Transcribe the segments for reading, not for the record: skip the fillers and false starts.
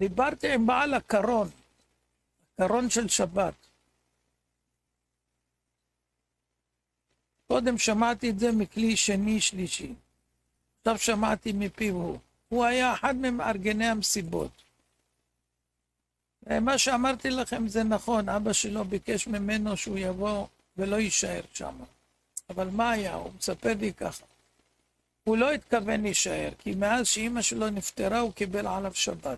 דיברתי עם בעל הקרון, הקרון של שבת. קודם שמעתי את זה מכלי שני שלישי. עכשיו שמעתי מפיו הוא. הוא היה אחד ממארגני המסיבות. מה שאמרתי לכם זה נכון, אבא שלו ביקש ממנו שהוא יבוא ולא יישאר שם. אבל מה היה? הוא מספר לי ככה. הוא לא התכוון להישאר, כי מאז שאמא שלו נפטרה הוא קיבל עליו שבת.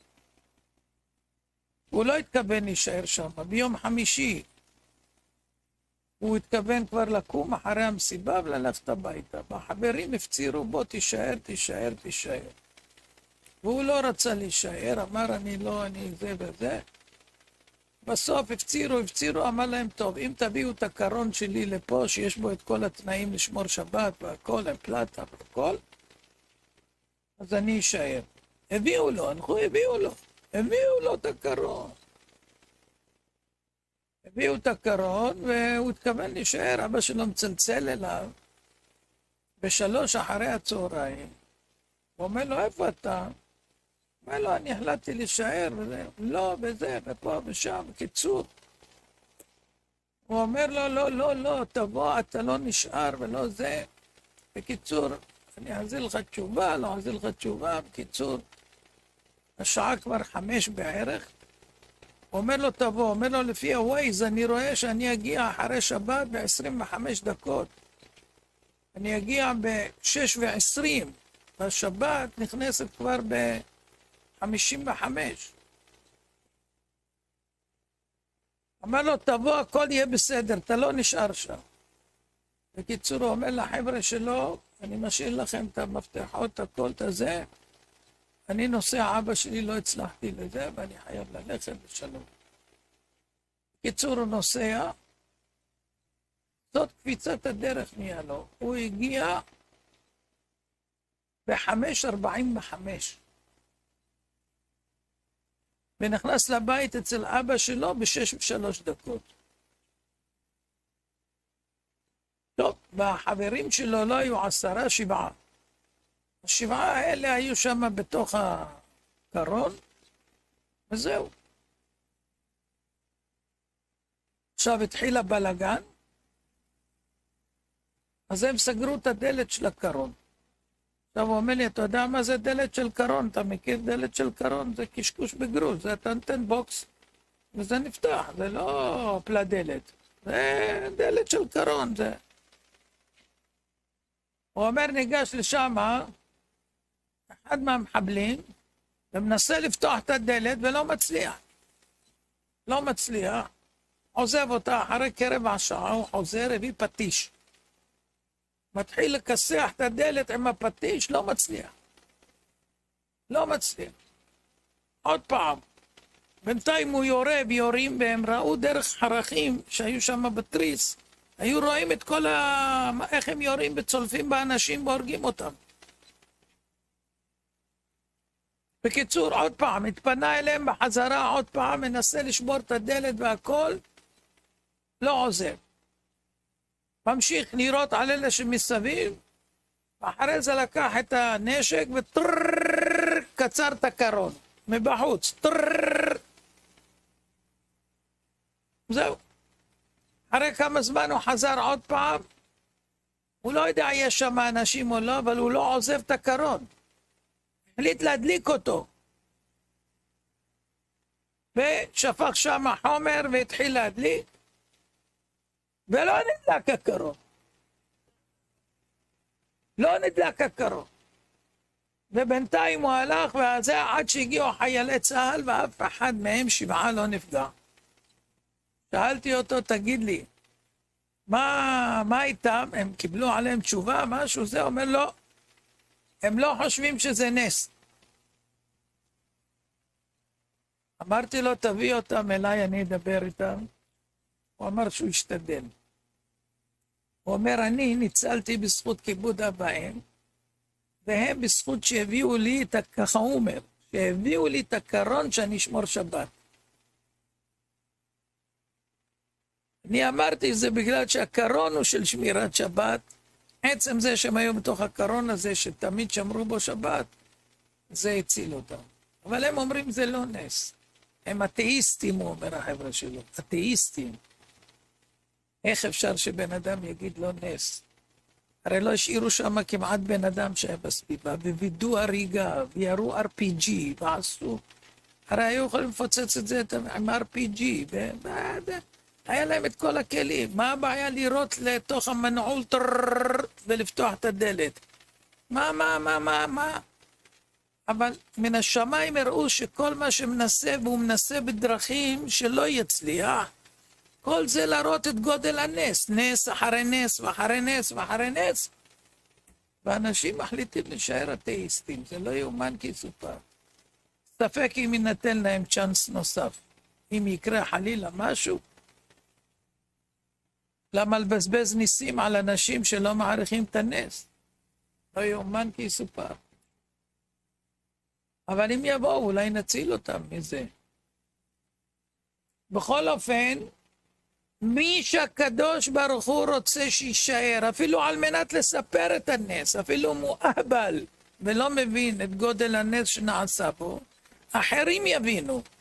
הוא לא התכוון להישאר שם. ביום חמישי הוא התכוון כבר לקום אחרי המסיבה וללכת הביתה. החברים הפצירו בו, תישאר, תישאר, תישאר. והוא לא רצה להישאר, אמר אני לא, אני זה וזה. בסוף הפצירו, אמר להם טוב, אם תביאו את הקרון שלי לפה, שיש בו את כל התנאים לשמור שבת והכל, עם פלטה והכל, אז אני אשאר. הביאו לו, הביאו לו את הקרון. הביאו את הקרון והוא התכוון להישאר, אבא שלו מצלצל אליו ב3 אחרי הצהריים. הוא אומר לו, איפה אתה? אומר לו, אני החלטתי להישאר, וזה, לא, וזה, ופה ושם, בקיצור. הוא אומר לו, לא, תבוא, אתה לא נשאר ולא זה. בקיצור, אני אחזיר לך תשובה, לא אחזיר לך תשובה, בקיצור. השעה כבר 5 בערך. הוא אומר לו, תבוא, אומר לו, לפי הווייז, אני רואה שאני אגיע אחרי שבת ב25 דקות. אני אגיע ב6:20, והשבת נכנסת כבר ב55. אמר לו, תבוא, הכל יהיה בסדר, אתה לא נשאר שם. בקיצור, הוא אומר לחבר'ה שלו, אני משאיר לכם את המפתחות, הכל את הזה, אני נוסע, אבא שלי לא הצלחתי לזה, ואני חייב ללכת בשלום. בקיצור, הוא נוסע, זאת קפיצת הדרך נהיה לו. הוא הגיע ב5:45, ונכנס לבית אצל אבא שלו ב6:03. טוב, והחברים שלו לא היו 10, 7. 7 האלה היו שם בתוך הקרון, וזהו. עכשיו התחיל הבלגן, אז הם סגרו את הדלת של הקרון. עכשיו הוא אומר לי, אתה יודע מה זה דלת של קרון? אתה מכיר דלת של קרון? זה קשקוש בגרוש, זה אתה נותן בוקס, וזה נפתח, זה לא פלדלת, זה דלת של קרון. זה. הוא אומר, ניגש לשם, אחד מהמחבלים, ומנסה לפתוח את הדלת ולא מצליח. לא מצליח. עוזב אותה אחרי כרבע שעה, הוא חוזר, הביא פטיש. מתחיל לכסח את הדלת עם הפטיש, לא מצליח. לא מצליח. עוד פעם. בינתיים הוא יורה ויורים, והם ראו דרך חרכים שהיו שם בתריס. היו רואים את כל איך הם יורים וצולפים באנשים והורגים אותם. בקיצור, עוד פעם, התפנה אליהם בחזרה, עוד פעם, מנסה לשבור את הדלת והכל, לא עוזר. ממשיך לירות על אלה שמסביב, ואחרי זה לקח את הנשק קצר את הקרון, מבחוץ, זהו. אחרי כמה זמן הוא חזר עוד פעם, הוא לא יודע יש שם אנשים או לא, אבל הוא לא עוזב את הקרון. החליט להדליק אותו. ושפך שם חומר והתחיל להדליק, ולא נדלק הקרון. לא נדלק הקרון. ובינתיים הוא הלך, וזה עד שהגיעו חיילי צה"ל, ואף אחד מהם 7 לא נפגע. שאלתי אותו, תגיד לי, מה איתם? הם קיבלו עליהם תשובה, משהו? זה אומר לא. הם לא חושבים שזה נס. אמרתי לו, תביא אותם אליי, אני אדבר איתם. הוא אמר שהוא ישתדל. הוא אומר, אני ניצלתי בזכות כיבוד הבאים, והם בזכות שהביאו לי את, ככה הוא אומר, שהביאו לי את הקרון שאני אשמור שבת. אני אמרתי זה בגלל שהקרון הוא של שמירת שבת, עצם זה שהם היו בתוך הקרון הזה שתמיד שמרו בו שבת, זה הציל אותם. אבל הם אומרים זה לא נס. הם אתאיסטים, הוא אומר החבר'ה שלו, אתאיסטים. איך אפשר שבן אדם יגיד לא נס? הרי לא השאירו שם כמעט בן אדם שהיה בסביבה, ווידאו הריגה, וירו RPG, ועשו... הרי היו יכולים לפוצץ את זה עם RPG, היה להם את כל הכלים. מה הבעיה לירות לתוך המנעול ולפתוח את הדלת? מה? אבל מן השמיים הראו שכל מה שמנסה, והוא מנסה בדרכים שלא יצליח, כל זה להראות את גודל הנס, נס אחרי נס ואחרי נס ואחרי נס, ואנשים מחליטים להישאר אתאיסטים. זה לא יאומן כי יסופר. ספק אם יינתן להם צ'אנס נוסף. אם יקרה חלילה משהו, למה לבזבז ניסים על אנשים שלא מעריכים את הנס? לא יאומן כי יסופר. אבל אם יבואו, אולי נציל אותם מזה. בכל אופן, מי שהקדוש ברוך הוא רוצה שישאר, אפילו על מנת לספר את הנס, אפילו מואבל ולא מבין את גודל הנס שנעשה בו, אחרים יבינו.